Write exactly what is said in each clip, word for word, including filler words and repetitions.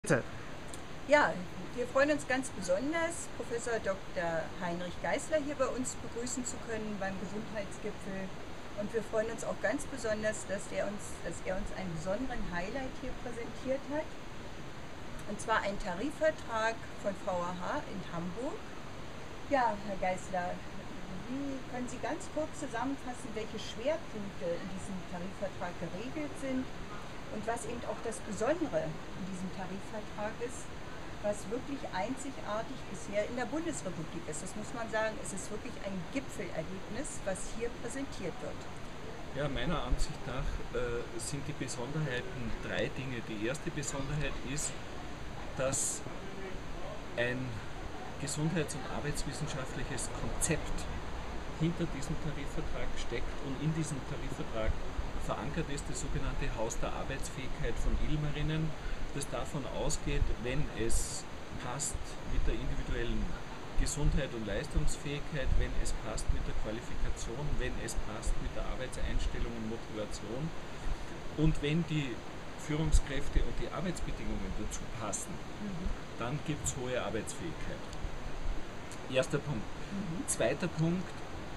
Bitte. Ja, wir freuen uns ganz besonders, Professor Doktor Heinrich Geisler hier bei uns begrüßen zu können beim Gesundheitsgipfel. Und wir freuen uns auch ganz besonders, dass er uns, dass er uns einen besonderen Highlight hier präsentiert hat. Und zwar einen Tarifvertrag von V A H in Hamburg. Ja, Herr Geisler, wie können Sie ganz kurz zusammenfassen, welche Schwerpunkte in diesem Tarifvertrag geregelt sind und was eben auch das Besondere in diesem Tarifvertrag ist, was wirklich einzigartig bisher in der Bundesrepublik ist. Das muss man sagen, es ist wirklich ein Gipfelerlebnis, was hier präsentiert wird. Ja, meiner Ansicht nach äh, sind die Besonderheiten drei Dinge. Die erste Besonderheit ist, dass ein gesundheits- und arbeitswissenschaftliches Konzept hinter diesem Tarifvertrag steckt und in diesem Tarifvertrag verankert ist das sogenannte Haus der Arbeitsfähigkeit von Ilmerinnen, das davon ausgeht, wenn es passt mit der individuellen Gesundheit und Leistungsfähigkeit, wenn es passt mit der Qualifikation, wenn es passt mit der Arbeitseinstellung und Motivation und wenn die Führungskräfte und die Arbeitsbedingungen dazu passen, mhm. dann gibt es hohe Arbeitsfähigkeit. Erster Punkt. Mhm. Zweiter Punkt,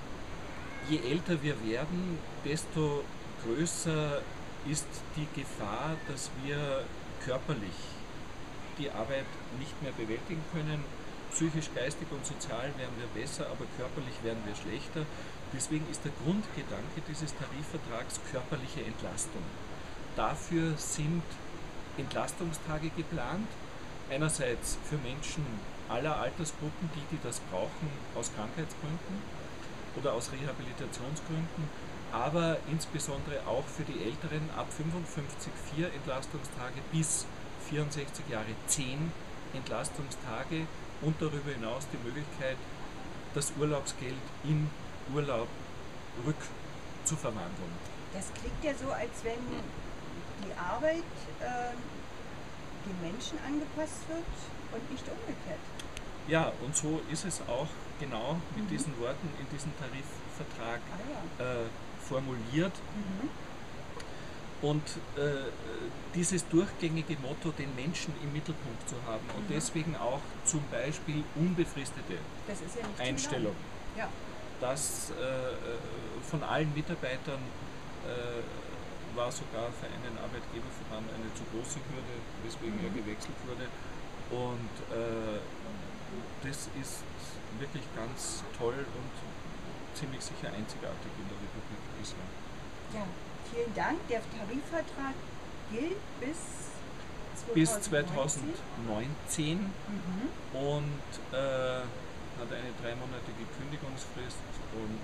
je älter wir werden, desto größer ist die Gefahr, dass wir körperlich die Arbeit nicht mehr bewältigen können. Psychisch, geistig und sozial werden wir besser, aber körperlich werden wir schlechter. Deswegen ist der Grundgedanke dieses Tarifvertrags körperliche Entlastung. Dafür sind Entlastungstage geplant, einerseits für Menschen aller Altersgruppen, die, die das brauchen, aus Krankheitsgründen oder aus Rehabilitationsgründen, aber insbesondere auch für die Älteren ab fünfundfünfzig vier Entlastungstage bis vierundsechzig Jahre zehn Entlastungstage und darüber hinaus die Möglichkeit, das Urlaubsgeld in Urlaub rückzuverwandeln. Das klingt ja so, als wenn die Arbeit äh, den Menschen angepasst wird und nicht umgekehrt. Ja, und so ist es auch genau mit mhm. diesen Worten in diesem Tarifvertrag ah, ja. äh, formuliert. Mhm. Und äh, dieses durchgängige Motto, den Menschen im Mittelpunkt zu haben mhm. und deswegen auch zum Beispiel unbefristete das ist ja nicht Einstellung, ja. das äh, von allen Mitarbeitern äh, war sogar für einen Arbeitgeberverband eine zu große Hürde, weswegen mhm. er gewechselt wurde. Und äh, das ist wirklich ganz toll und ziemlich sicher einzigartig in der Republik bisher. Ja, vielen Dank. Der Tarifvertrag gilt bis zweitausendneunzehn, bis zweitausendneunzehn mhm. und äh, hat eine dreimonatige Kündigungsfrist und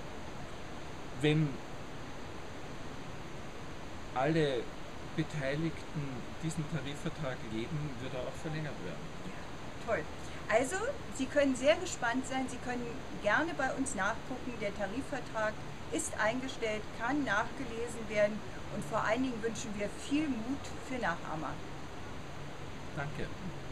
wenn alle Beteiligten diesen Tarifvertrag leben, wird er auch verlängert werden. Ja, toll. Also, Sie können sehr gespannt sein, Sie können gerne bei uns nachgucken, der Tarifvertrag ist eingestellt, kann nachgelesen werden und vor allen Dingen wünschen wir viel Mut für Nachahmer. Danke.